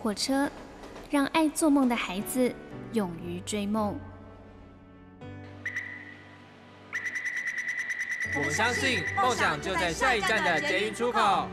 火车，让爱做梦的孩子勇于追梦。 我们相信梦想就在下一站的捷运出口。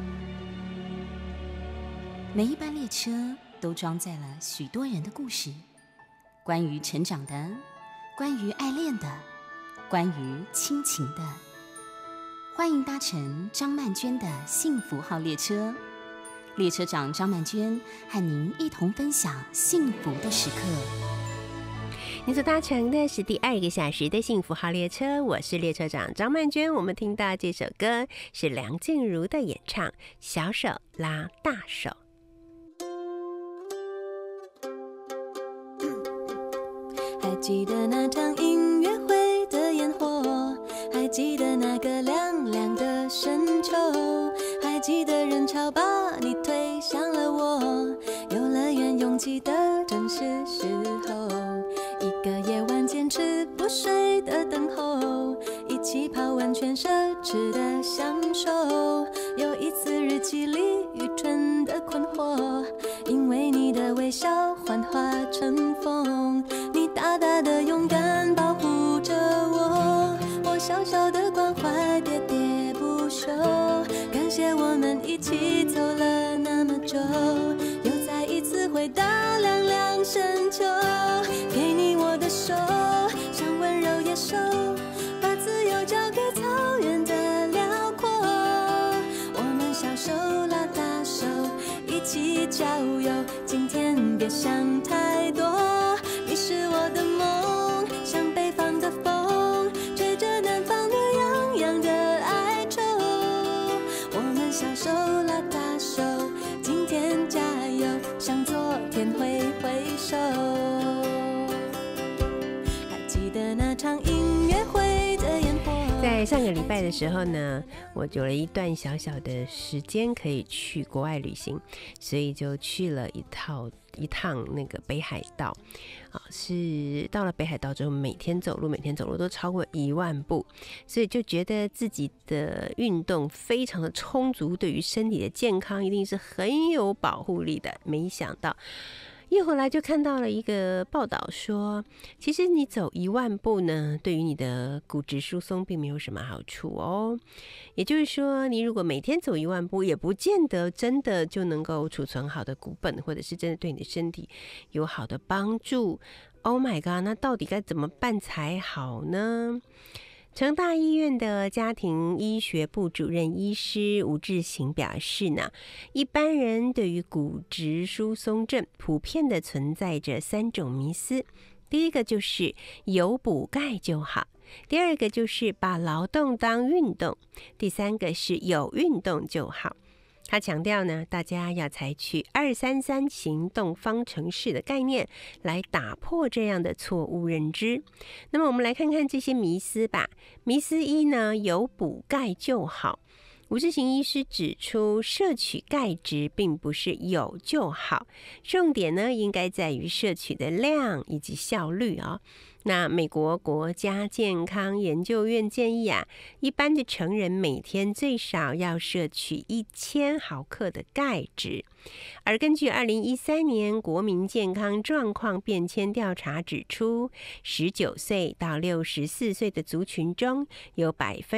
每一班列车都装载了许多人的故事，关于成长的，关于爱恋的，关于亲情的。欢迎搭乘张曼娟的幸福号列车，列车长张曼娟和您一同分享幸福的时刻。 你所搭乘的是第2个小时的幸福号列车，我是列车长张曼娟。我们听到这首歌是梁静茹的演唱《小手拉大手》。 还记得那场音乐会的烟火，还记得那个凉凉的深秋，还记得人潮把你推向了我，游乐园拥挤的正是时候，一个夜晚坚持不睡的等候，一起泡温泉奢侈的享受，有一次日记里愚蠢的困惑，因为你的微笑幻化成风，你大大的勇敢保护着我，我小小的关怀喋喋不休，感谢我们一起走了那么久，又再一次回到凉凉深秋，给你我的手，像温柔野兽，把自由交给草原的辽阔，我们小手拉大手，一起郊游，今天别想太多，你是我的梦，像北方的风，吹着南方暖洋洋的哀愁，我们小手拉大手，今天加油，向昨天挥挥手。还记得那场音乐会的烟火。 在上个礼拜的时候呢，我有了一段小小的时间可以去国外旅行，所以就去了一趟那个北海道是到了北海道之后，每天走路都超过1万步，所以就觉得自己的运动非常的充足，对于身体的健康一定是很有保护力的。没想到一回来就看到了一个报道说，其实你走1万步呢，对于你的骨质疏松并没有什么好处哦。也就是说，你如果每天走1万步，也不见得真的就能够储存好的骨本，或者是真的对你的身体有好的帮助。Oh my god， 那到底该怎么办才好呢？成大医院的家庭医学部主任医师吴志行表示呢，一般人对于骨质疏松症普遍的存在着3种迷思。第一个就是有补钙就好，第二个就是把劳动当运动，第三个是有运动就好。他强调呢，大家要采取233行动方程式的概念来打破这样的错误认知。那么我们来看看这些迷思吧。迷思1呢，有补钙就好。吴志行医师指出，摄取钙质并不是有就好，重点呢应该在于摄取的量以及效率啊。那美国国家健康研究院建议一般的成人每天最少要摄取1000毫克的钙质，而根据2013年国民健康状况变迁调查指出，19岁到64岁的族群中，有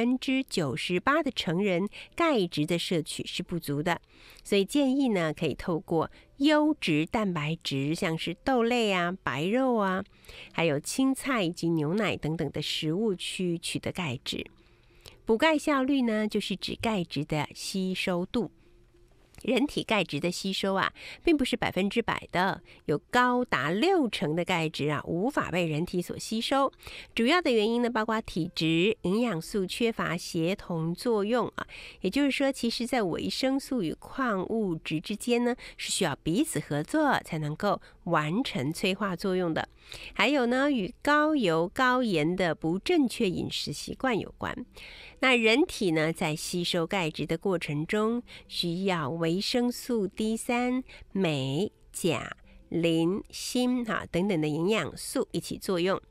98%的成人钙质的摄取是不足的，所以建议呢，可以透过优质蛋白质，像是豆类白肉还有青菜以及牛奶等等的食物去取得钙质。补钙效率呢，就是指钙质的吸收度。人体钙质的吸收并不是100%的，有高达60%的钙质无法被人体所吸收。主要的原因呢，包括体质、营养素缺乏协同作用也就是说，其实在维生素与矿物质之间呢，是需要彼此合作才能够完成催化作用的。还有呢，与高油高盐的不正确饮食习惯有关。那人体呢，在吸收钙质的过程中，需要维生素 D3、镁、钾、磷、锌等等的营养素一起作用。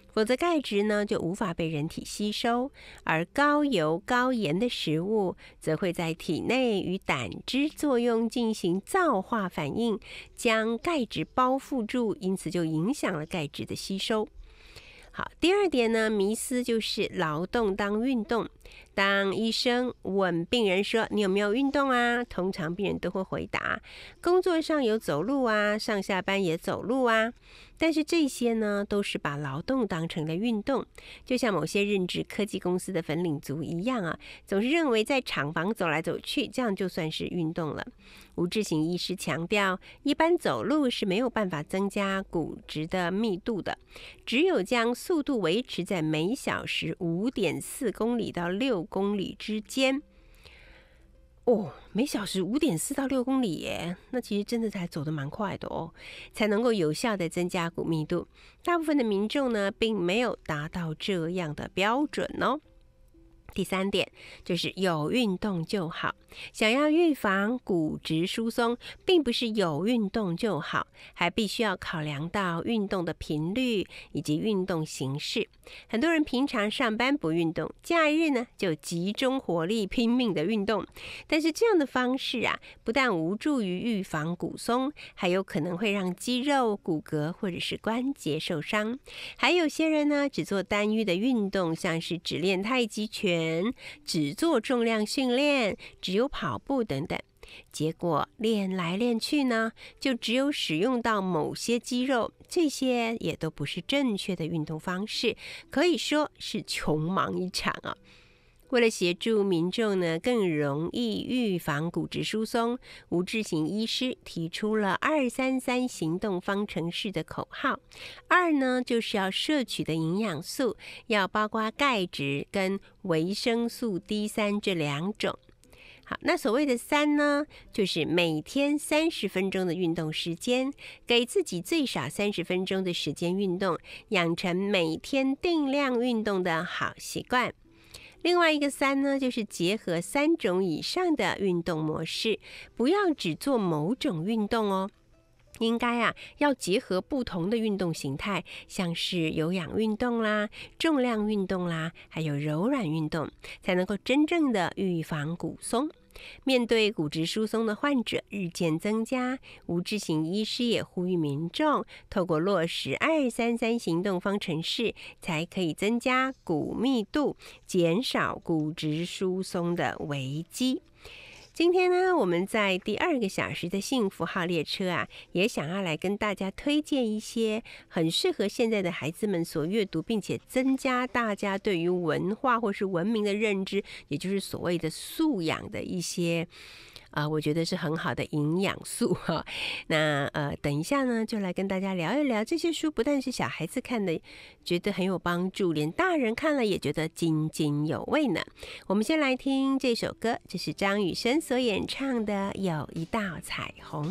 否则钙质呢就无法被人体吸收，而高油高盐的食物则会在体内与胆汁作用进行皂化反应，将钙质包覆住，因此就影响了钙质的吸收。好，第二点呢，迷思就是劳动当运动。当医生问病人说你有没有运动啊，通常病人都会回答工作上有走路啊，上下班也走路啊。但是这些呢，都是把劳动当成了运动，就像某些任职科技公司的粉领族一样啊，总是认为在厂房走来走去，这样就算是运动了。吴志行医师强调，一般走路是没有办法增加骨质的密度的，只有将速度维持在每小时5.4公里到6公里之间。每小时5.4到6公里耶，那其实真的才走得蛮快的哦，才能够有效的增加骨密度。大部分的民众呢，并没有达到这样的标准哦。第三点就是有运动就好，想要预防骨质疏松，并不是有运动就好，还必须要考量到运动的频率以及运动形式。很多人平常上班不运动，假日呢就集中火力拼命的运动，但是这样的方式啊，不但无助于预防骨松，还有可能会让肌肉、骨骼或者是关节受伤。还有些人呢，只做单一的运动，像是只练太极拳，只做重量训练，只有跑步等等，结果练来练去呢，就只有使用到某些肌肉，这些也都不是正确的运动方式，可以说是穷忙一场啊。为了协助民众呢更容易预防骨质疏松，吴志行医师提出了233行动方程式的口号。2呢，就是要摄取的营养素要包括钙质跟维生素 D3 这2种。好，那所谓的3呢，就是每天30分钟的运动时间，给自己最少30分钟的时间运动，养成每天定量运动的好习惯。另外一个3呢，就是结合3种以上的运动模式，不要只做某种运动哦。应该要结合不同的运动形态，像是有氧运动啦、重量运动啦，还有柔软运动，才能够真正的预防骨松。面对骨质疏松的患者日渐增加，吴志行医师也呼吁民众透过落实233行动方程式，才可以增加骨密度，减少骨质疏松的危机。今天呢，我们在第2个小时的幸福号列车也想要来跟大家推荐一些很适合现在的孩子们所阅读，并且增加大家对于文化或是文明的认知，也就是所谓的素养的一些我觉得是很好的营养素哈。那等一下呢，就来跟大家聊一聊这些书，不但是小孩子看的觉得很有帮助，连大人看了也觉得津津有味呢。我们先来听这首歌，这是张雨生所演唱的《有一道彩虹》。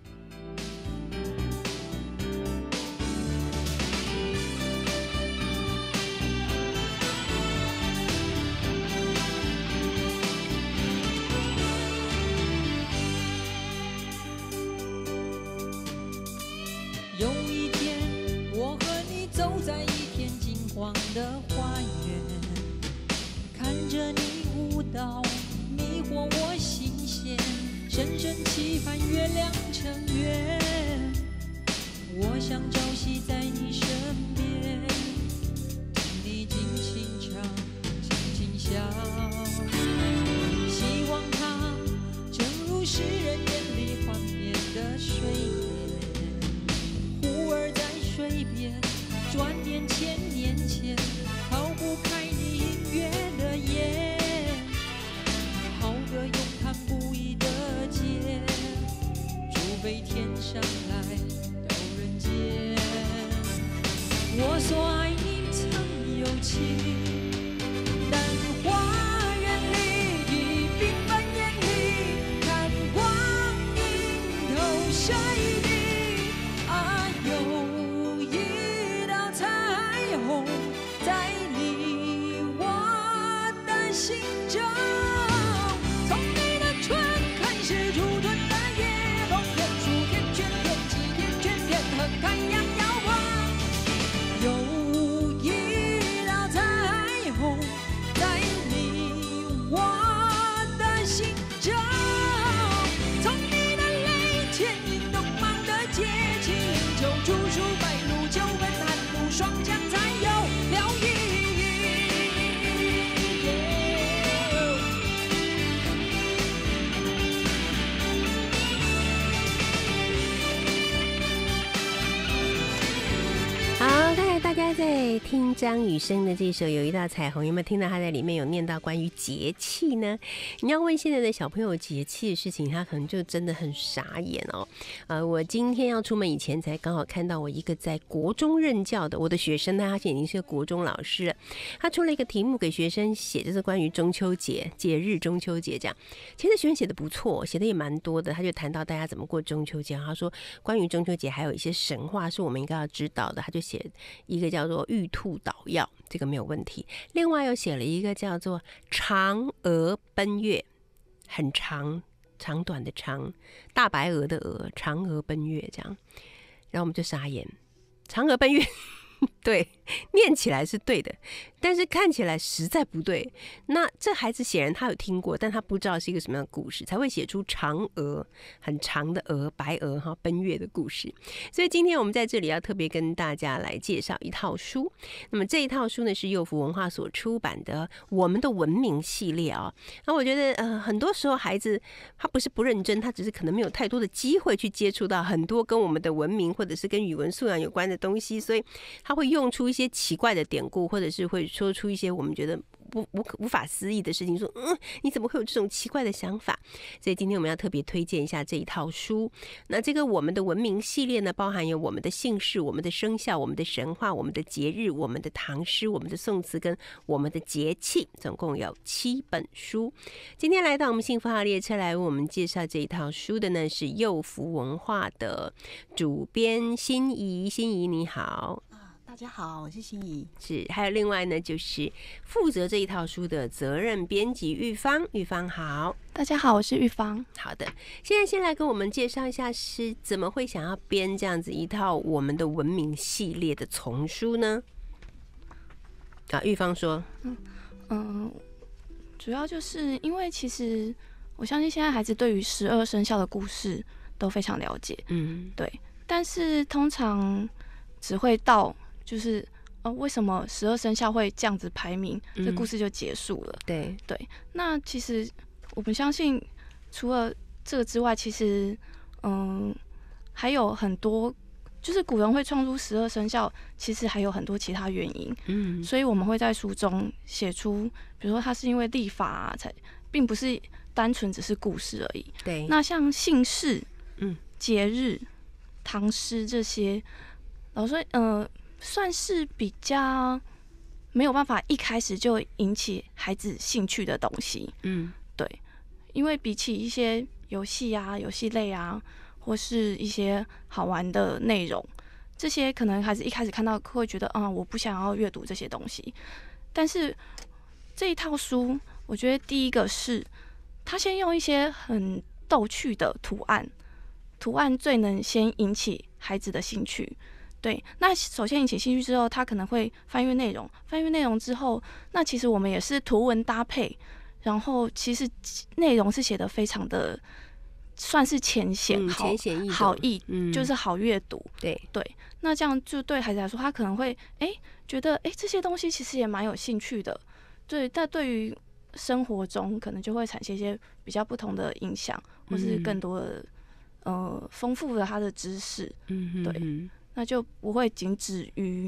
有一天，我和你走在一片金黄的花园，看着你舞蹈，迷惑我心弦，深深期盼月亮成圆。我想朝夕在你身边，听你尽情唱，轻轻笑，希望它正如诗人眼里幻灭的水面，忽而在水边，转眼千年前，逃不开你隐约的眼，好个咏叹不已的劫，竹悲天上来到人间。我所爱你曾有情，但花园里已冰般艳丽，看光阴投水滴。有一道彩虹， 听张雨生的这首《有一道彩虹》，有没有听到他在里面有念到关于节气呢？你要问现在的小朋友节气的事情，他可能就真的很傻眼哦。我今天要出门以前才刚好看到我一个在国中任教的我的学生，他现在已经是个国中老师了。他出了一个题目给学生写，就是关于中秋节节日，中秋节这样。其实学生写的不错，写的也蛮多的。他就谈到大家怎么过中秋节，他说关于中秋节还有一些神话是我们应该要知道的。他就写一个叫做玉兔捣药，这个没有问题。另外又写了一个叫做嫦娥奔月，很长长短的长，大白鹅的鹅，嫦娥奔月这样。然后我们就傻眼，嫦娥奔月对，念起来是对的，但是看起来实在不对。那这孩子显然他有听过，但他不知道是一个什么样的故事，才会写出嫦娥很长的鹅，白鹅哈奔月的故事。所以今天我们在这里要特别跟大家来介绍一套书。那么这一套书呢是幼福文化所出版的《我们的文明》系列啊。那我觉得很多时候孩子他不是不认真，他只是可能没有太多的机会去接触到很多跟我们的文明或者是跟语文素养有关的东西，所以他会用出一些奇怪的典故，或者是会说出一些我们觉得无法思议的事情，说你怎么会有这种奇怪的想法？所以今天我们要特别推荐一下这一套书。那这个我们的文明系列呢，包含有我们的姓氏、我们的生肖、我们的神话、我们的节日、我们的唐诗、我们的宋词跟我们的节气，总共有7本书。今天来到我们幸福号列车来为我们介绍这一套书的呢，是幼福文化的主编心怡。心怡你好。 大家好，我是心怡。 是，还有另外呢，就是负责这一套书的责任编辑玉芳。玉芳好。 大家好，我是玉芳。 好的，现在先来跟我们介绍一下，是怎么会想要编这样子一套我们的文明系列的丛书呢？玉芳说， 主要就是因为其实我相信现在孩子对于12生肖的故事都非常了解，对，但是通常只会到就是为什么12生肖会这样子排名，这故事就结束了。 对， 那其实我们相信，除了这个之外，其实还有很多，就是古人会创出12生肖，其实还有很多其他原因。所以我们会在书中写出，比如说它是因为历法才，并不是单纯只是故事而已。 对， 那像姓氏、节日、唐诗这些，老师算是比较没有办法一开始就引起孩子兴趣的东西。对，因为比起一些游戏啊、游戏类啊，或是一些好玩的内容，这些可能孩子一开始看到会觉得我不想要阅读这些东西。但是这一套书，我觉得第一个是他先用一些很逗趣的图案最能先引起孩子的兴趣。对，那首先引起兴趣之后，他可能会翻阅内容之后，那其实我们也是图文搭配，然后其实内容是写得非常的算是浅显好译，就是好阅读。对，那这样就对孩子来说，他可能会觉得这些东西其实也蛮有兴趣的。对，但对于生活中可能就会产生一些比较不同的影响，或是更多的丰富了他的知识。对。那就不会仅止于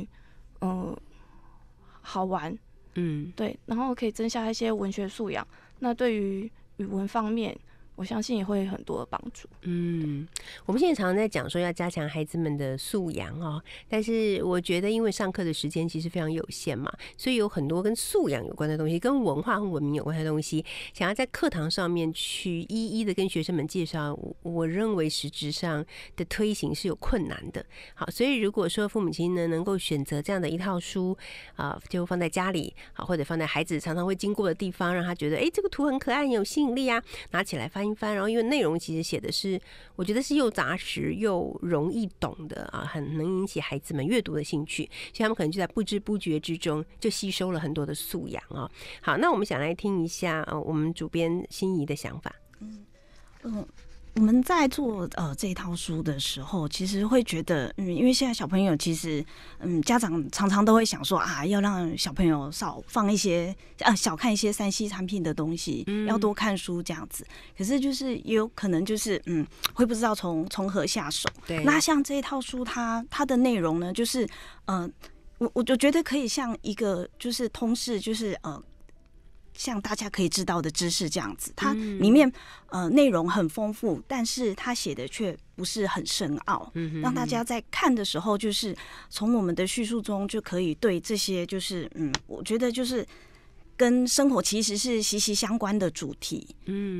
好玩，对，然后可以增加一些文学素养。那对于语文方面，我相信也会有很多的帮助。 我们现在常常在讲说要加强孩子们的素养哦，但是我觉得因为上课的时间其实非常有限嘛，所以有很多跟素养有关的东西，跟文化和文明有关的东西，想要在课堂上面去一一的跟学生们介绍，我认为实质上的推行是有困难的。好，所以如果说父母亲呢能够选择这样的一套书就放在家里，好，或者放在孩子常常会经过的地方，让他觉得这个图很可爱，很有吸引力啊，拿起来翻一翻，然后因为内容其实写的是，我觉得是又扎实又容易懂的很能引起孩子们阅读的兴趣，所以他们可能就在不知不觉之中就吸收了很多的素养好，那我们想来听一下我们主编心怡的想法。 我们在做这一套书的时候，其实会觉得因为现在小朋友其实家长常常都会想说要让小朋友少放一些小看一些3C 产品的东西，要多看书这样子。可是就是也有可能就是会不知道从何下手。对，那像这一套书它的内容呢，就是我就觉得可以像一个就是通识，就是像大家可以知道的知识这样子，它里面内容很丰富，但是它写的却不是很深奥，让大家在看的时候，就是从我们的叙述中就可以对这些就是我觉得就是跟生活其实是息息相关的主题，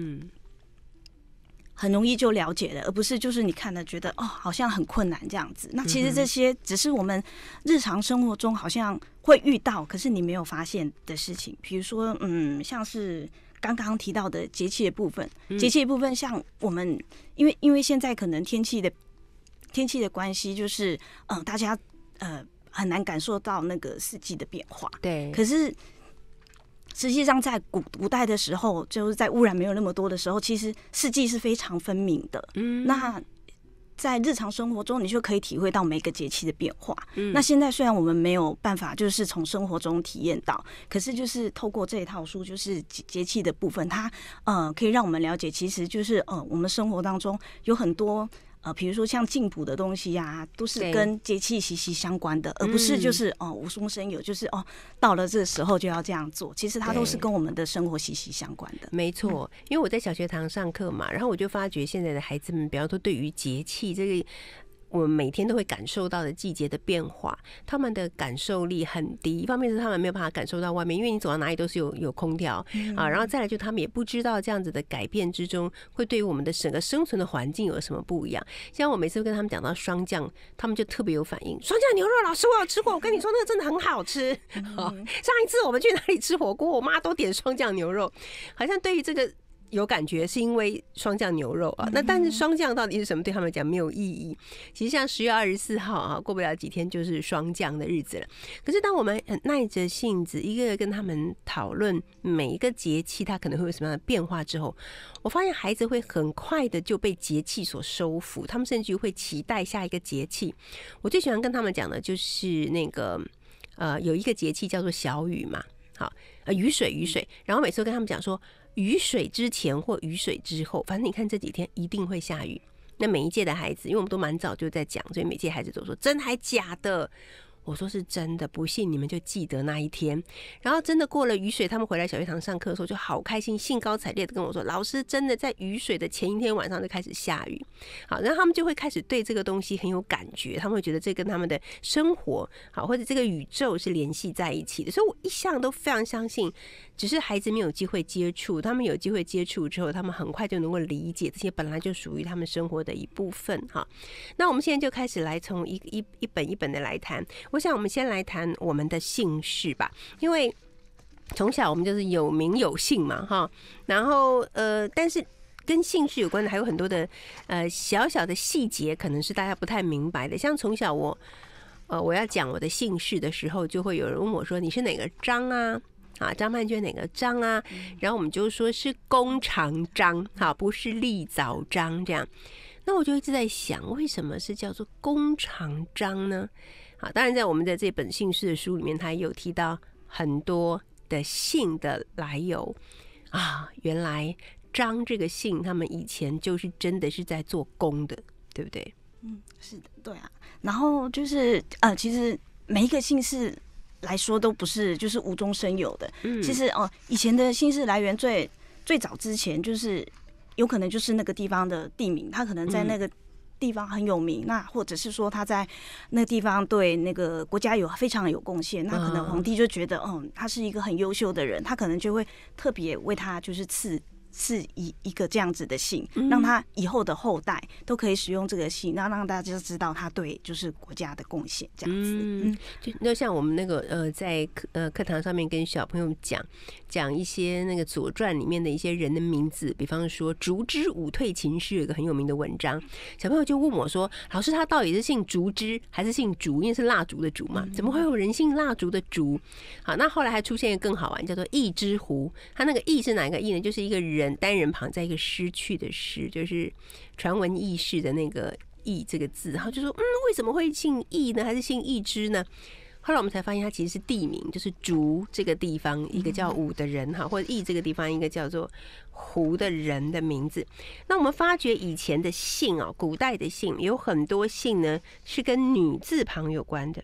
很容易就了解了，而不是就是你看了觉得好像很困难这样子。那其实这些只是我们日常生活中好像会遇到，可是你没有发现的事情。比如说，像是刚刚提到的节气的部分，节气的部分，像我们因为现在可能天气的关系，就是大家很难感受到那个四季的变化。 对， 可是实际上，在古代的时候，就是在污染没有那么多的时候，其实四季是非常分明的。那在日常生活中，你就可以体会到每个节气的变化。那现在虽然我们没有办法，就是从生活中体验到，可是就是透过这一套书，就是节气的部分，它可以让我们了解，其实就是我们生活当中有很多。比如说像进补的东西啊，都是跟节气息息相关的，而不是就是无中生有，就是到了这个时候就要这样做。其实它都是跟我们的生活息息相关的。 没错，因为我在小学堂上课嘛，然后我就发觉现在的孩子们，比方说对于节气这个。我们每天都会感受到的季节的变化，他们的感受力很低。一方面是他们没有办法感受到外面，因为你走到哪里都是有空调啊，然后再来就他们也不知道这样子的改变之中会对于我们的整个生存的环境有什么不一样。像我每次跟他们讲到霜降，他们就特别有反应。霜降牛肉，老师我有吃过，我跟你说那个真的很好吃。上一次我们去哪里吃火锅，我妈都点霜降牛肉，好像对于这个。有感觉是因为霜降牛肉啊，那但是霜降到底是什么？对他们讲没有意义。其实像10月24号啊，过不了几天就是霜降的日子了。可是当我们很耐着性子，一个个跟他们讨论每一个节气它可能会有什么样的变化之后，我发现孩子会很快的就被节气所收服，他们甚至会期待下一个节气。我最喜欢跟他们讲的就是那个有一个节气叫做小雨嘛，好，雨水，然后每次都跟他们讲说。雨水之前或雨水之后，反正你看这几天一定会下雨。那每一届的孩子，因为我们都蛮早就在讲，所以每届孩子都说真还假的。我说是真的，不信你们就记得那一天。然后真的过了雨水，他们回来小学堂上课的时候就好开心，兴高采烈的跟我说，老师真的在雨水的前一天晚上就开始下雨。好，然后他们就会开始对这个东西很有感觉，他们会觉得这跟他们的生活好，或者这个宇宙是联系在一起的。所以我一向都非常相信，只是孩子没有机会接触，他们有机会接触之后，他们很快就能够理解这些本来就属于他们生活的一部分哈。那我们现在就开始来从一本一本的来谈。我想我们先来谈我们的姓氏吧，因为从小我们就是有名有姓嘛哈，然后但是跟姓氏有关的还有很多的小小的细节，可能是大家不太明白的。像从小我要讲我的姓氏的时候，就会有人问我说你是哪个张啊？啊，张曼娟哪个张啊？然后我们就说是弓长张，好，不是立早张这样。那我就一直在想，为什么是叫做弓长张呢？好，当然在我们的这本姓氏的书里面，他也有提到很多的姓的来由啊。原来张这个姓，他们以前就是真的是在做工的，对不对？ 是的，对啊。然后就是其实每一个姓氏来说都不是就是无中生有的。其实以前的姓氏来源最早之前就是有可能就是那个地方的地名，他可能在那个地方很有名，那或者是说他在那个地方对那个国家非常有贡献，那可能皇帝就觉得他是一个很优秀的人，他可能就会特别为他就是赐一个这样子的姓，让他以后的后代都可以使用这个姓，然后让大家知道他对就是国家的贡献这样子。 就像我们那个在课堂上面跟小朋友讲一些那个《左传》里面的一些人的名字，比方说烛之武退秦师有一个很有名的文章，小朋友就问我说，老师他到底是姓烛之还是姓烛？因为是蜡烛的烛嘛，怎么会有人姓蜡烛的烛？好，那后来还出现一个更好玩，叫做羿之狐。他那个羿是哪一个羿呢？就是一个人单人旁在一个失去的失，就是传闻轶事的那个羿这个字。然后就说为什么会姓羿呢？还是姓羿之呢？后来我们才发现，它其实是地名，就是竹这个地方一个叫武的人哈，或者羿这个地方一个叫做胡的人的名字。那我们发觉以前的姓古代的姓有很多姓呢是跟女字旁有关的。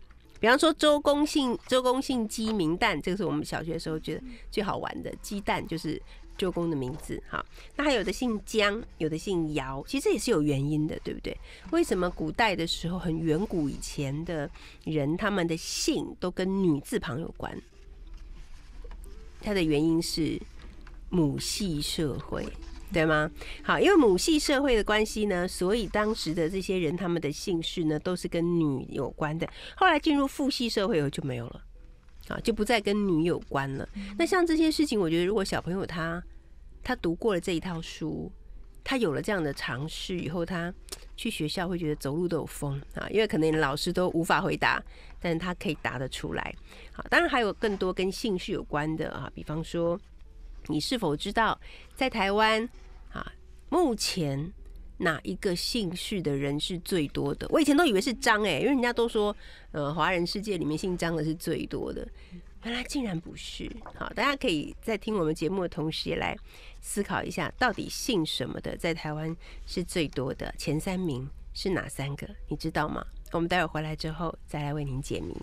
比方说周公姓鸡鸣蛋，这个是我们小学的时候觉得最好玩的，鸡蛋就是周公的名字。好，那还有的姓姜，有的姓姚，其实这也是有原因的，对不对？为什么古代的时候，很远古以前的人，他们的姓都跟女字旁有关？它的原因是母系社会，对吗？好，因为母系社会的关系呢，所以当时的这些人他们的姓氏呢都是跟女有关的。后来进入父系社会以后就没有了，啊，就不再跟女有关了。那像这些事情，我觉得如果小朋友他读过了这一套书，他有了这样的尝试以后，他去学校会觉得走路都有风啊，因为可能老师都无法回答，但是他可以答得出来。好，当然还有更多跟姓氏有关的啊，比方说你是否知道在台湾啊，目前哪一个姓氏的人是最多的？我以前都以为是张因为人家都说华人世界里面姓张的是最多的，原来竟然不是。好，大家可以在听我们节目的同时也来思考一下，到底姓什么的在台湾是最多的，前3名是哪3个？你知道吗？我们待会儿回来之后再来为您解谜。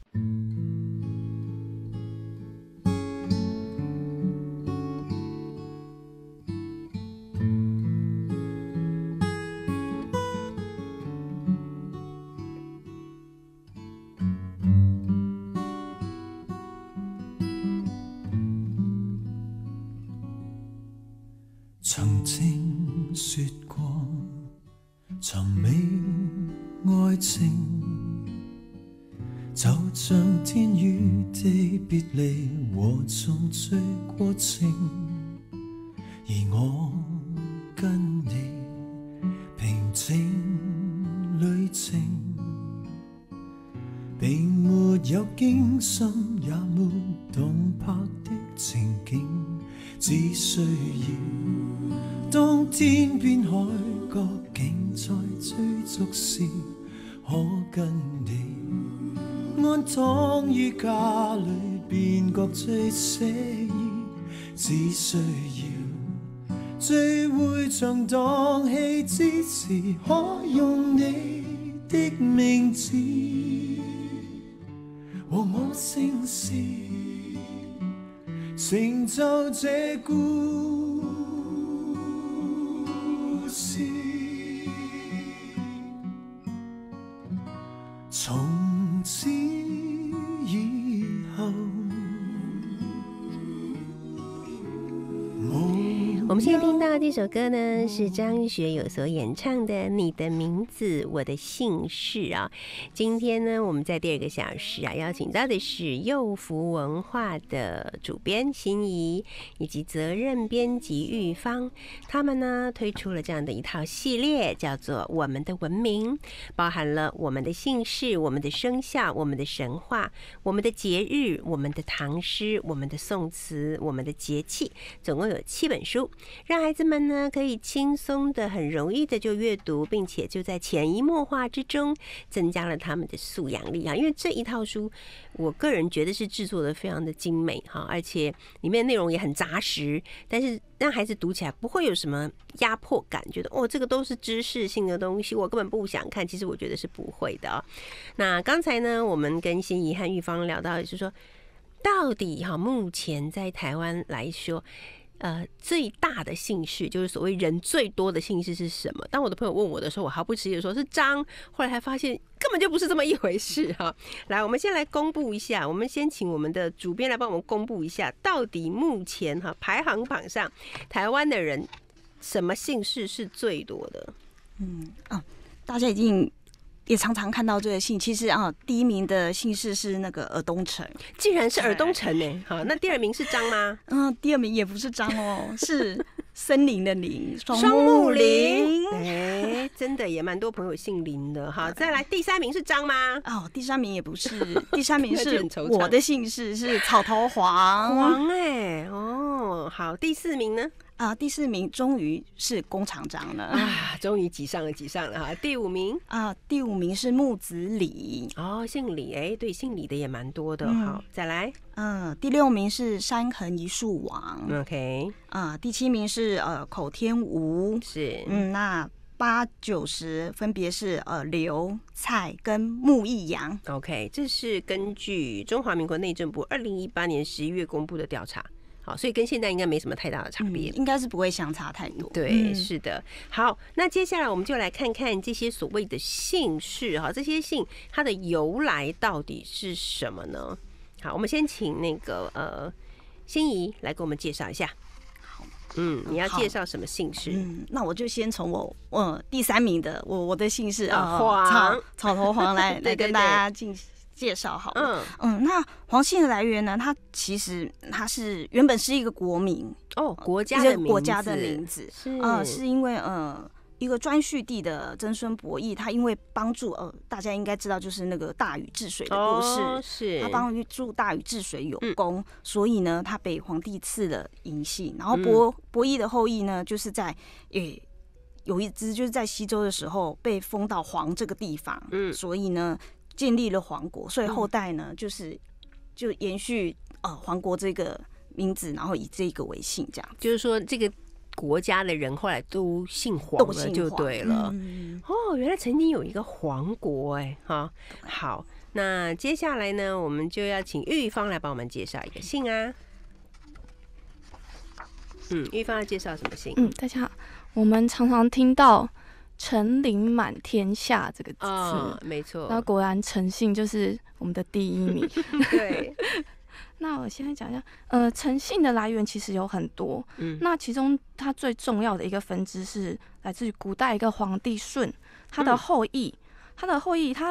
曾經說過尋覓愛情，就像天與地別離和重聚過程，而我跟你平靜旅程，並沒有驚心也沒動魄的情景，只需要當天邊海角竟在追逐時，可跟你安躺於家裏便覺最寫意，只需要聚會場蕩氣之時，可用你的名字和我姓氏，成就這故事。從此以後， 我们现在听到这首歌呢，是张学友所演唱的《你的名字我的姓氏》啊。今天呢，我们在第2个小时啊，邀请到的是幼福文化的主编心怡以及责任编辑玉芳，他们呢推出了这样的一套系列，叫做《我们的文明》，包含了我们的姓氏、我们的生肖、我们的神话、我们的节日、我们的唐诗、我们的宋词、我们的节气，总共有7本书，让孩子们呢可以轻松的、很容易的就阅读，并且就在潜移默化之中增加了他们的素养力啊。因为这一套书，我个人觉得是制作的非常的精美哈，而且里面内容也很扎实，但是让孩子读起来不会有什么压迫感，觉得哦这个都是知识性的东西，我根本不想看。其实我觉得是不会的啊。那刚才呢，我们跟心怡和玉芳聊到，就是说到底哈，目前在台湾来说，最大的姓氏，就是所谓人最多的姓氏是什么？当我的朋友问我的时候，我毫不迟疑的说是张，后来才发现根本就不是这么一回事哈。来，我们先来公布一下，我们先请我们的主编来帮我们公布一下，到底目前哈排行榜上台湾的人什么姓氏是最多的？ 大家已经也常常看到这个姓，其实第1名的姓氏是那个尔东城， 竟然是尔东城呢。好，那第2名是张吗？ 第2名也不是张哦，是森林的林，双木林。真的也蛮多朋友姓林的哈。再来，第3名是张吗？ 第3名也不是，第3名是我的姓氏是草头黄。 黄好，第4名呢？ 第4名终于是弓长张了啊！终于挤上了哈。第5名第5名是木子李姓李对，姓李的也蛮多的。好，再来第6名是山横一树王。 OK 第7名是口天吴。 是那 8、9、10分别是刘、蔡跟穆义阳。 OK， 这是根据中华民国内政部2018年11月公布的调查。好，所以跟现在应该没什么太大的差别， 应该是不会相差太多。 对，是的。好，那接下来我们就来看看这些所谓的姓氏哈，这些姓它的由来到底是什么呢？好，我们先请那个心怡来给我们介绍一下。 好， 你要介绍什么姓氏？ 那我就先从我第3名的我的姓氏黄草头黄来跟大家介绍好了。那黄姓的来源呢？它其实它是原本是一个国名国家的名字是因为一个颛顼帝的曾孙伯益，他因为帮助大家应该知道就是那个大禹治水的故事， 是他帮助大禹治水有功，所以呢他被皇帝赐了嬴姓，然后伯益的后裔呢就是在有一支就是在西周的时候被封到黄这个地方，所以呢建立了黄国，所以后代呢就延续黄国这个名字，然后以这个为姓，这样就是说这个国家的人后来都姓黄了，就对了。原来曾经有一个黄国哈。好，那接下来呢，我们就要请玉芳来帮我们介绍一个姓啊。玉芳要介绍什么姓？ 大家好，我们常常听到陈琳满天下这个字， 没错。 那果然陈姓就是我们的第1名。 对。 那我现在讲一下，陈姓的来源其实有很多，那其中它最重要的一个分支是来自于古代一个皇帝舜，他的后裔，他的后裔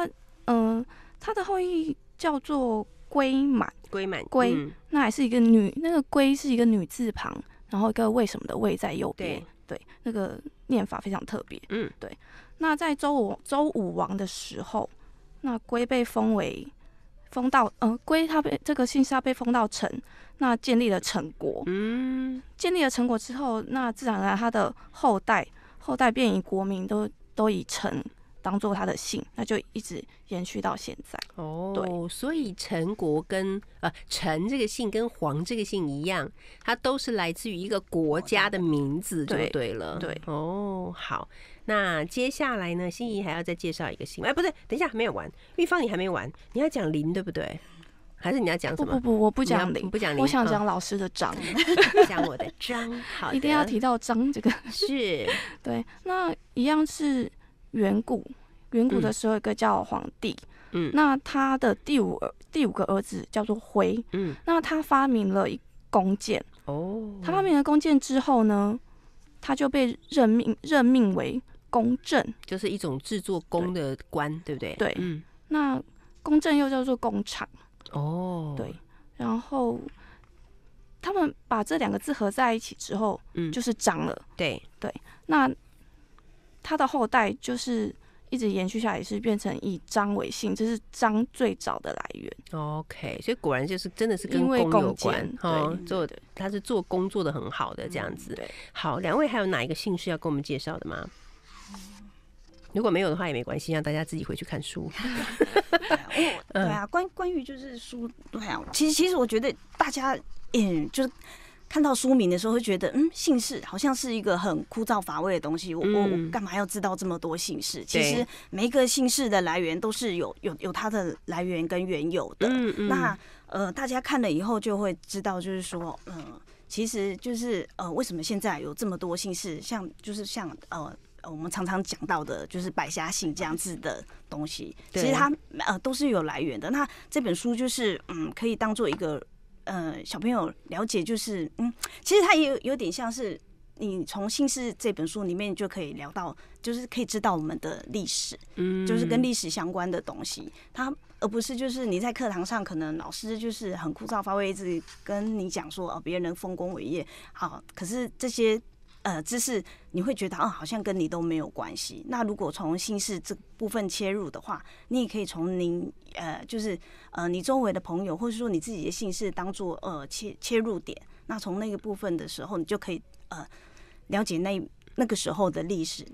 叫做归满，那还是一个女，那个归是一个女字旁，然后一个为什么的为在右边，对，那个念法非常特别，对。那在周武王的时候，那归被封到归他这个姓氏被封到陈，那建立了陈国。建立了陈国之后，那自然而然他的后代便以国名都以陈当做他的姓，那就一直延续到现在。 对，所以陈国跟陈这个姓跟黄这个姓一样，它都是来自于一个国家的名字，就对了。 对， 好。那接下来呢，心怡还要再介绍一个姓。不对，等一下没有完，玉芳你还没完，你要讲林对不对？还是你要讲什么？ 不，我不讲林，我想讲老师的张， 讲我的张。好的， 一定要提到张这个。 是， 对，那一样是远古的时候，一个叫黄帝，那他的第五个儿子叫做辉，那他发明了弓箭，他发明了弓箭之后呢，他就被任命为弓正， 就是一种制作弓的官，对不对？ 对，那弓正又叫做弓长，对，然后他们把这2个字合在一起之后，就是张了，对，那他的后代就是一直延续下来，是变成以张为姓，这是张最早的来源。 OK， 所以果然就是真的是跟弓有关，对，他是做工做得很好的这样子。好，两位还有哪一个姓氏要跟我们介绍的吗？如果没有的话也没关系，让大家自己回去看书。 对啊，关于就是书，对啊，其实我觉得大家就是看到书名的时候会觉得，姓氏好像是一个很枯燥乏味的东西。我干嘛要知道这么多姓氏？其实每一个姓氏的来源都是有它的来源跟缘由的。那大家看了以后就会知道，就是说，其实就是为什么现在有这么多姓氏，像我们常常讲到的，就是百家姓这样子的东西，其实它都是有来源的。那这本书就是可以当做一个小朋友了解，就是其实它也有点像是你从姓氏这本书里面就可以聊到，就是可以知道我们的历史，就是跟历史相关的东西，它而不是就是你在课堂上可能老师就是很枯燥乏味，一直跟你讲说别人丰功伟业，好，可是这些知识你会觉得好像跟你都没有关系。那如果从姓氏这部分切入的话，你也可以从就是你周围的朋友，或者说你自己的姓氏当做切入点。那从那个部分的时候，你就可以了解那个时候的历史。那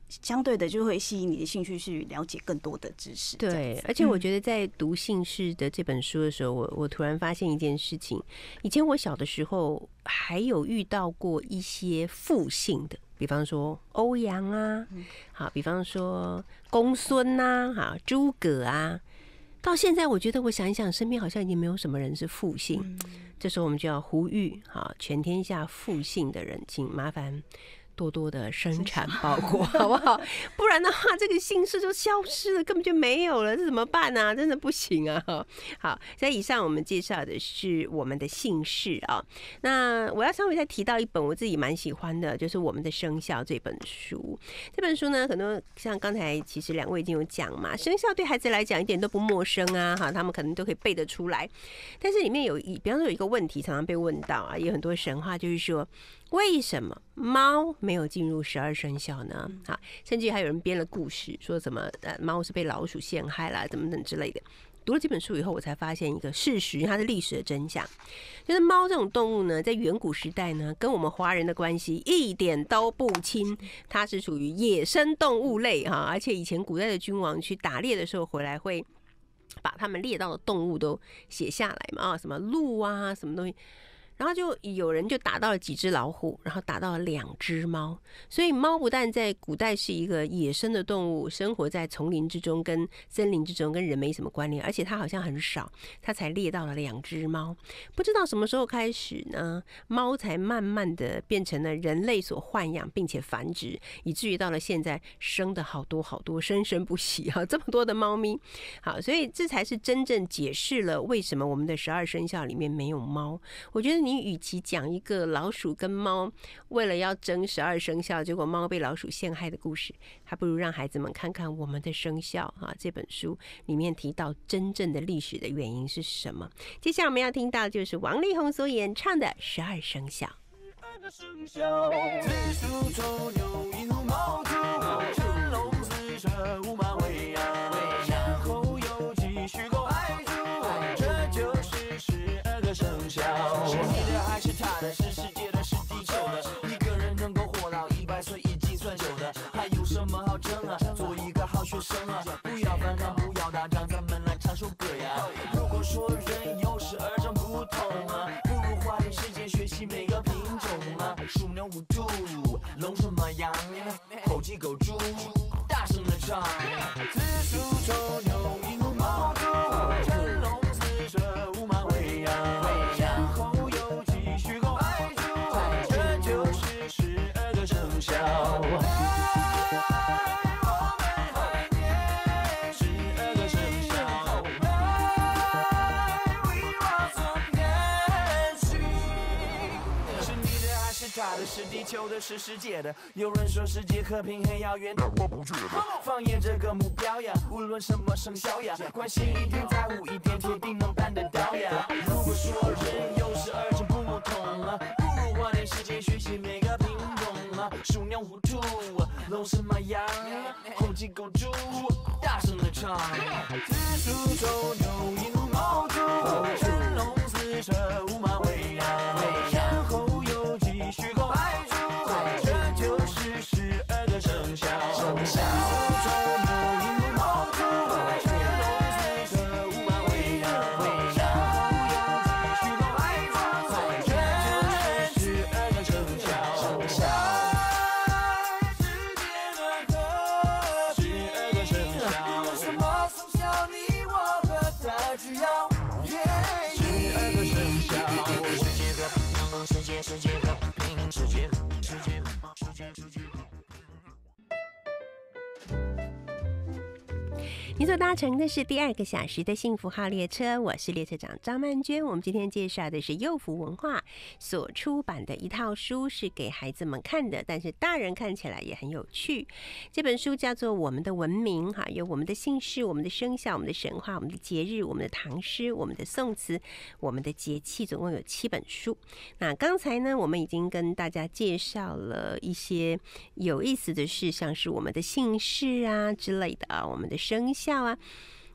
相对的就会吸引你的兴趣去了解更多的知识。 对，而且我觉得在读姓氏的这本书的时候，我突然发现一件事情，以前我小的时候还有遇到过一些复姓的，比方说欧阳啊，好，比方说公孙呐，好，诸葛啊。到现在，我觉得我想一想，身边好像已经没有什么人是复姓。这时候我们就要呼吁，好，全天下复姓的人，请麻烦多多的生产包裹，好不好？不然的话，这个姓氏就消失了，根本就没有了，这怎么办啊？真的不行啊！好，在以上我们介绍的是我们的姓氏啊。那我要稍微再提到一本我自己蛮喜欢的，就是《我们的生肖》这本书。这本书呢，可能像刚才其实两位已经有讲嘛，生肖对孩子来讲一点都不陌生啊，哈，他们可能都可以背得出来。但是里面比方说有一个问题常常被问到啊，也有很多神话，就是说为什么猫没有进入12生肖呢？好，甚至还有人编了故事，说什么猫是被老鼠陷害啦，怎么等之类的。读了这本书以后，我才发现一个事实，它是历史的真相，就是猫这种动物呢，在远古时代呢，跟我们华人的关系一点都不亲，它是属于野生动物类哈，而且以前古代的君王去打猎的时候回来会把他们猎到的动物都写下来嘛，啊，什么鹿啊，什么东西。然后就有人就打到了几只老虎，然后打到了2只猫，所以猫不但在古代是一个野生的动物，生活在丛林之中，跟森林之中，跟人没什么关联，而且它好像很少，它才猎到了2只猫。不知道什么时候开始呢，猫才慢慢的变成了人类所豢养并且繁殖，以至于到了现在生的好多好多，生生不息啊，这么多的猫咪。好，所以这才是真正解释了为什么我们的12生肖里面没有猫。我觉得你与其讲一个老鼠跟猫为了要争12生肖，结果猫被老鼠陷害的故事，还不如让孩子们看看我们的生肖啊，这本书里面提到真正的历史的原因是什么。接下来我们要听到就是王力宏所演唱的12生肖。 生肖子鼠丑牛寅虎卯兔辰龙巳蛇午马未羊然后酉鸡戌狗亥猪，这就是12个生肖。是你的还是他的？是世界的，是地球的？一个人能够活到100岁已经算久的，还有什么好争啊？做一个好学生啊，不要反抗，不要打仗，咱们来唱首歌呀。如果说人有12种不同啊，不如花点时间学习每个品种啊。鼠牛虎兔龙蛇马羊猴鸡狗猪，大声的唱。子鼠丑牛寅虎卯兔辰龙巳蛇午马未羊然后酉鸡戌狗亥猪，这就是12个生肖。他的是地球的，是世界的。有人说世界和平很遥远，但我不觉得。放眼这个目标呀，无论什么生肖呀，关心一点，在乎一点，铁定能办得到呀。如果说人有12种不同啊，不如花点时间学习每个品种啊。鼠牛虎兔龙蛇马羊猴鸡狗猪，大声的唱。子鼠丑牛寅虎卯兔辰龙巳蛇午马未羊然后酉鸡戌狗亥猪，这就是12个生肖。子鼠丑牛寅虎卯兔辰龙巳蛇午马未羊然后酉鸡戌狗亥猪，这就是12个生肖。12个生肖，有什么生肖你我和他只要12个生肖。世界和平，世界和平，世界你所搭乘的是第2个小时的幸福号列车，我是列车长张曼娟。我们今天介绍的是幼福文化所出版的一套书，是给孩子们看的，但是大人看起来也很有趣。这本书叫做《我们的文明》，有我们的姓氏、我们的生肖、我们的神话、我们的节日、我们的唐诗、我们的宋词、我们的节气，总共有7本书。那刚才呢，我们已经跟大家介绍了一些有意思的事，像是我们的姓氏啊之类的啊，我们的生肖啊。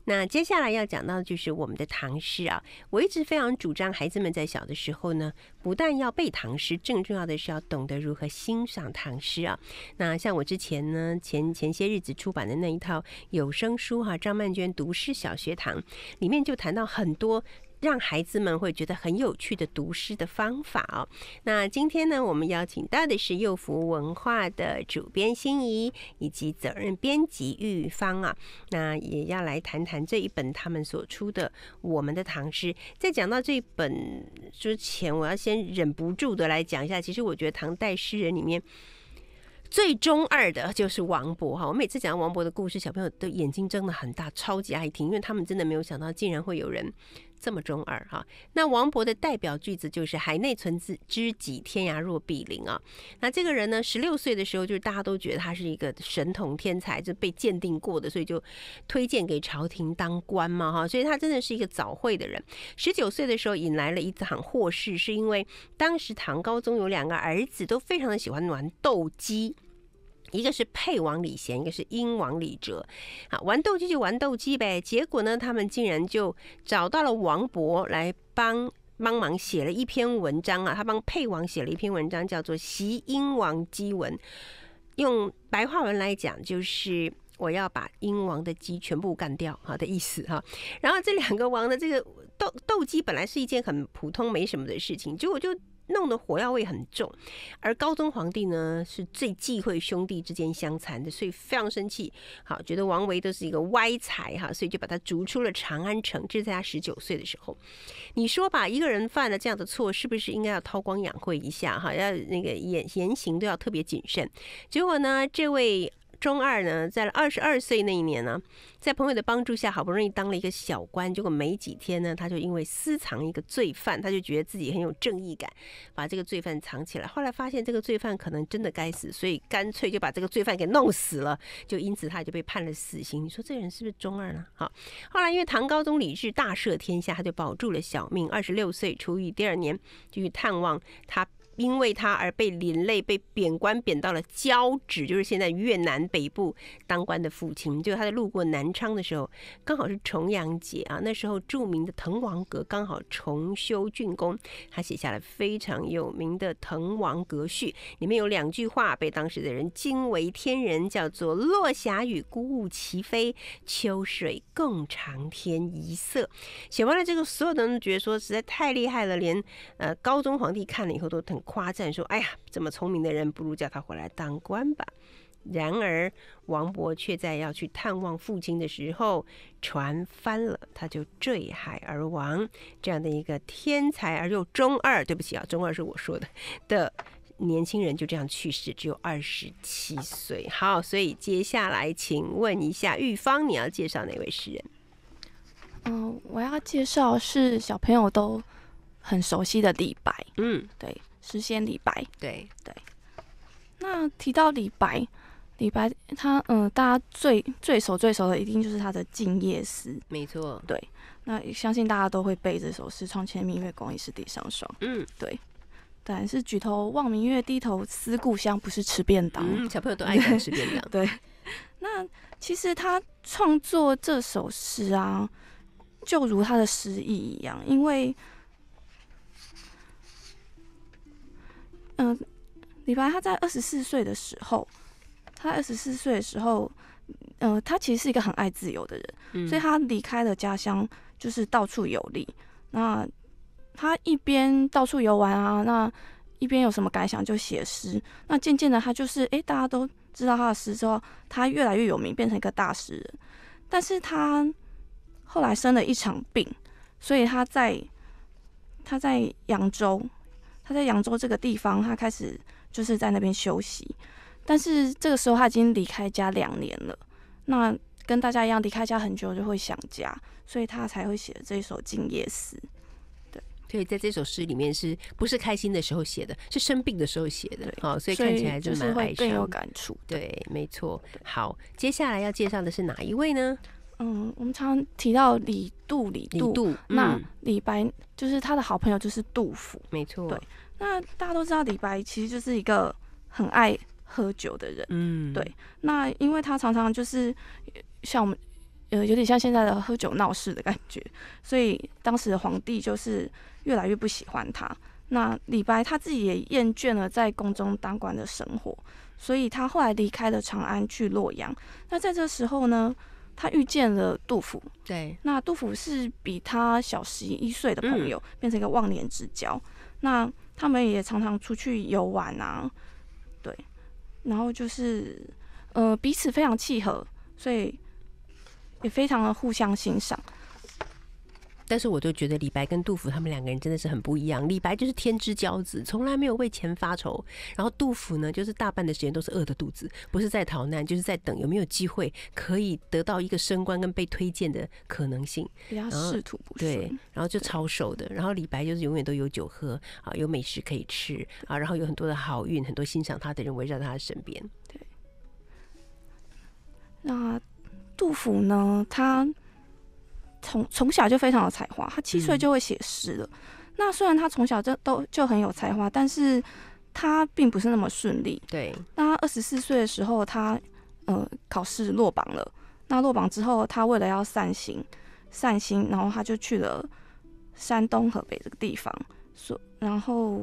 那接下来要讲到的就是我们的唐诗啊。我一直非常主张孩子们在小的时候呢，不但要背唐诗，更重要的是要懂得如何欣赏唐诗啊。那像我之前呢前些日子出版的那一套有声书张曼娟读诗小学堂里面就谈到很多让孩子们会觉得很有趣的读诗的方法哦。那今天呢，我们邀请到的是幼福文化的主编心怡以及责任编辑玉芳啊，那也要来谈谈这一本他们所出的《我们的唐诗》。在讲到这一本之前，我要先忍不住的来讲一下，其实我觉得唐代诗人里面最中二的就是王勃哈。我每次讲王勃的故事，小朋友的眼睛睁得很大，超级爱听，因为他们真的没有想到竟然会有人这么中二哈。那王勃的代表句子就是海内存知己，天涯若比邻啊。那这个人呢，16岁的时候，就是大家都觉得他是一个神童天才，就被鉴定过的，所以就推荐给朝廷当官嘛哈。所以他真的是一个早慧的人。19岁的时候引来了一场祸事，是因为当时唐高宗有2个儿子都非常的喜欢玩斗鸡。一个是沛王李贤，一个是殷王李哲。玩斗鸡就玩斗鸡呗。结果呢，他们竟然就找到了王勃来帮忙写了一篇文章啊。他帮沛王写了一篇文章，叫做《袭殷王鸡文》。用白话文来讲，就是我要把殷王的鸡全部干掉的意思哈。然后这2个王的这个斗鸡本来是一件很普通没什么的事情，结果就弄得火药味很重，而高宗皇帝呢是最忌讳兄弟之间相残的，所以非常生气，好觉得王维都是一个歪才哈，所以就把他逐出了长安城。这是在他19岁的时候。你说吧，一个人犯了这样的错，是不是应该要韬光养晦一下哈？要那个言行都要特别谨慎。结果呢，这位中二呢，在22岁那一年呢，在朋友的帮助下，好不容易当了一个小官。结果没几天呢，他就因为私藏一个罪犯，他就觉得自己很有正义感，把这个罪犯藏起来。后来发现这个罪犯可能真的该死，所以干脆就把这个罪犯给弄死了。就因此他就被判了死刑。你说这个人是不是中二呢？好，后来因为唐高宗李治大赦天下，他就保住了小命。26岁出狱，第2年就去探望他。因为他而被连累，被贬官贬到了交趾，就是现在越南北部当官的父亲。就他在路过南昌的时候，刚好是重阳节啊，那时候著名的滕王阁刚好重修竣工，他写下了非常有名的《滕王阁序》，里面有2句话被当时的人惊为天人，叫做"落霞与孤鹜齐飞，秋水共长天一色"。写完了这个，所有的人都觉得说实在太厉害了，连高宗皇帝看了以后都很夸赞说："哎呀，这么聪明的人，不如叫他回来当官吧。"然而，王勃却在要去探望父亲的时候，船翻了，他就坠海而亡。这样的一个天才而又中二，对不起啊，中二是我说的年轻人就这样去世，只有27岁。好，所以接下来请问一下玉芳，你要介绍哪位诗人？ 我要介绍是小朋友都很熟悉的李白。对。诗仙李白，对。那提到李白他大家最熟的一定就是他的《静夜思》， 没错。 对，那相信大家都会背这首诗："床前明月光，疑是地上霜。"对。当然是举头望明月，低头思故乡，不是吃便当。 小朋友都爱吃便当。 对。那其实他创作这首诗啊，就如他的诗意一样，因为李白他在24岁的时候，他其实是一个很爱自由的人，所以他离开了家乡，就是到处游历。那他一边到处游玩啊，那一边有什么感想就写诗。那渐渐的，他就是大家都知道他的诗之后，他越来越有名，变成一个大诗人。但是他后来生了一场病，所以他在扬州。他在扬州这个地方，他开始就是在那边休息，但是这个时候他已经离开家2年了。那跟大家一样，离开家很久就会想家，所以他才会写这一首《静夜思》。对， 所以在这首诗里面，是不是开心的时候写的？是生病的时候写的。好，所以看起来就蛮哀伤， 更有感触。 对，没错。好，接下来要介绍的是哪一位呢？ 我们常提到李杜，那李白就是他的好朋友就是杜甫， 没错。 对，那大家都知道李白其实就是一个很爱喝酒的人，对。那因为他常常就是像我们有点像现在的喝酒闹事的感觉，所以当时的皇帝就是越来越不喜欢他。那李白他自己也厌倦了在宫中当官的生活，所以他后来离开了长安去洛阳。那在这时候呢，他遇见了杜甫。 对， 那杜甫是比他小11岁的朋友，变成一个忘年之交。那他们也常常出去游玩啊，对，然后就是彼此非常契合，所以也非常的互相欣赏。 但是我就觉得李白跟杜甫他们两个人真的是很不一样。李白就是天之骄子，从来没有为钱发愁，然后杜甫呢，就是大半的时间都是饿着肚子，不是在逃难，就是在等有没有机会可以得到一个升官跟被推荐的可能性， 比较仕途不顺。 对，然后就超瘦的。然后李白就是永远都有酒喝啊，有美食可以吃啊，然后有很多的好运，很多欣赏他的人围绕在他的身边。 对，那杜甫呢，他从小就非常有才华，他7岁就会写诗了。那虽然他从小就很有才华，但是他并不是那么顺利。 对， 那他24岁的时候，他考试落榜了。那落榜之后，他为了要散心，然后他就去了山东、河北这个地方。然后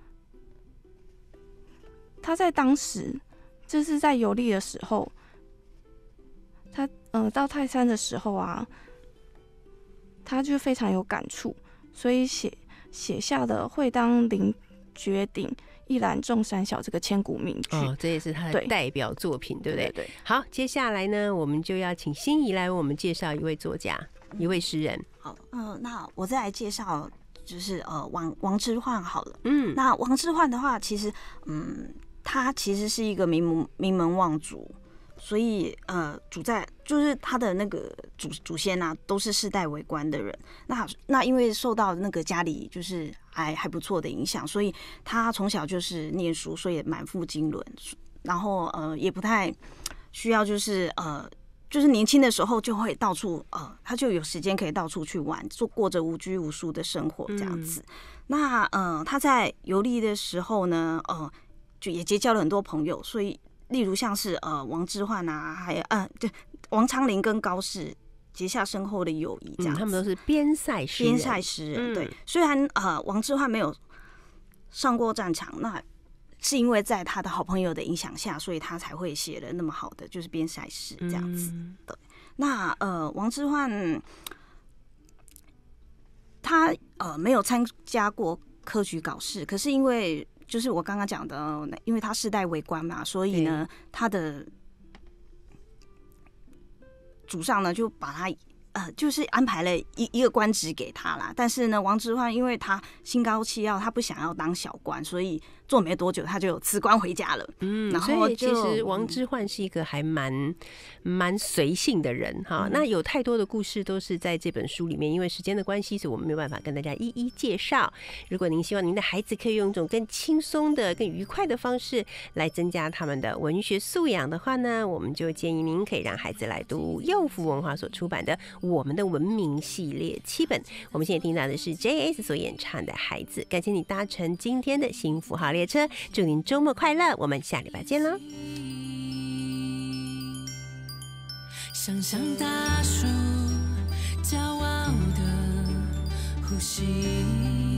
他在当时，就是在游历的时候，他到泰山的时候啊。他就非常有感触，所以写下的“会当凌绝顶，一览众山小”这个千古名句。 哦，这也是他的代表作品，对不对？ 对。 好，接下来呢，我们就要请心怡来为我们介绍一位作家，一位诗人。 好，那我再来介绍，就是王之涣好了。 那王之涣的话，其实他其实是一个名门望族。所以就是他的那个祖先啊，都是世代为官的人。那因为受到那个家里就是还不错的影响，所以他从小就是念书，所以满腹经纶。然后也不太需要就是年轻的时候就会到处他就有时间可以到处去玩，过着无拘无束的生活这样子。那他在游历的时候呢，就也结交了很多朋友，所以。例如像是王之涣啊，还有对王昌龄跟高适结下深厚的友谊，这样、 他们都是边塞诗人。对，虽然王之涣没有上过战场，那是因为在他的好朋友的影响下，所以他才会写了那么好的就是边塞诗这样子。对，那王之涣他没有参加过科举考试，可是因为就是我刚刚讲的，因为他世代为官嘛，所以呢，他的祖上呢就把他就是安排了一个官职给他啦。但是呢，王之涣因为他心高气傲，他不想要当小官，所以做没多久他就辞官回家了。然后所以其实王之涣是一个还蛮随性的人哈。那有太多的故事都是在这本书里面，因为时间的关系，所以我们没有办法跟大家一一介绍。如果您希望您的孩子可以用一种更轻松的、更愉快的方式来增加他们的文学素养的话呢，我们就建议您可以让孩子来读幼福文化所出版的《我们的文明》系列7本。我们现在听到的是 JS 所演唱的《孩子》。感谢你搭乘今天的幸福号列车，祝您周末快乐，我们下礼拜见喽。 想象大树骄傲的呼吸。